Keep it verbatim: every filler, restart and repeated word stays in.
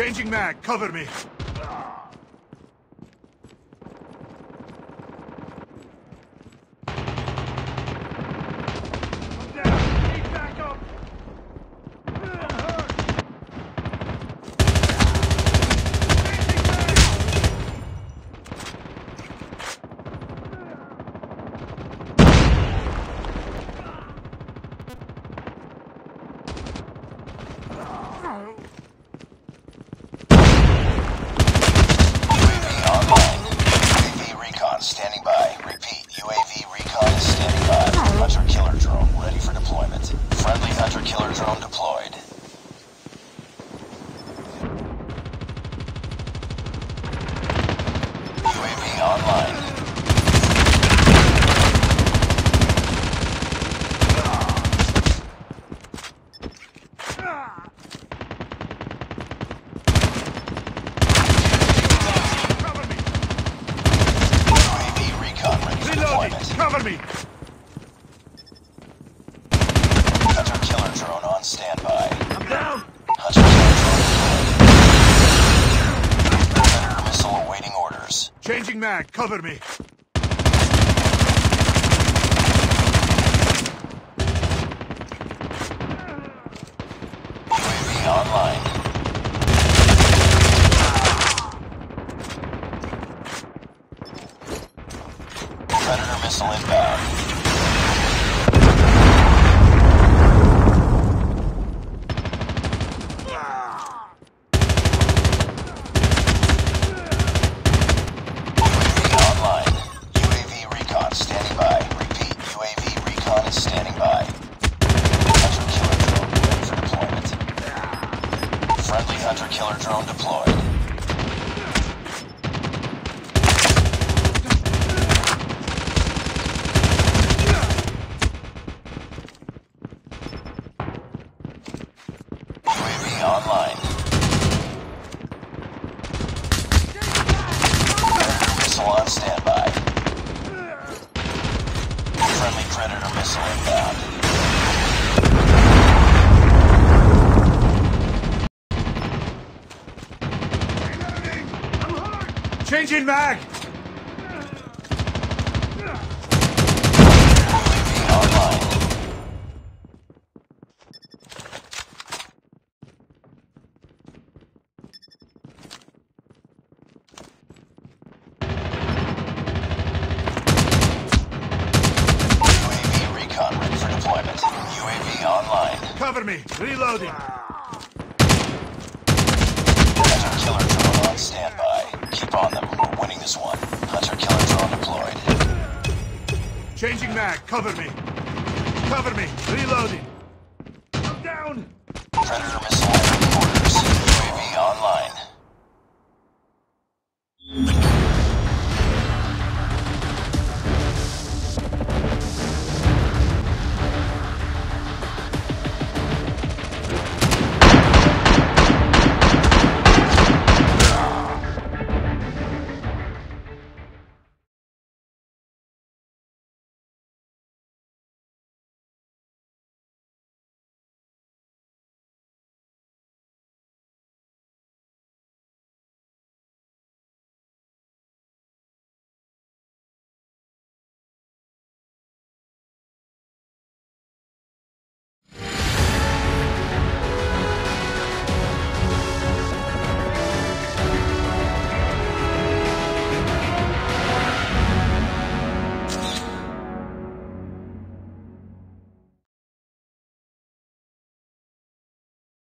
Changing mag, cover me. Standing by. Repeat, U A V recon is standing by. Hunter-killer drone ready for deployment. Friendly hunter-killer drone deployed. U A V online. Cover me! Hunter-killer drone on standby. I'm down! Hunter-killer drone deployed. Predator missile awaiting orders. Changing mag, cover me! U A V online. Predator missile inbound. U A V online. U A V recon standing by. Repeat, U A V recon is standing by. Hunter-killer drone ready for deployment. Friendly hunter-killer drone deployed. Online. Predator missile on standby. Friendly Predator missile inbound. Changing mag! U A V online. U A V online. Cover me! Reloading! Hunter-killer drone on standby. Keep on them. We're winning this one. Hunter-killer drone deployed. Changing mag, cover me! Cover me! Reloading! I'm down! Predator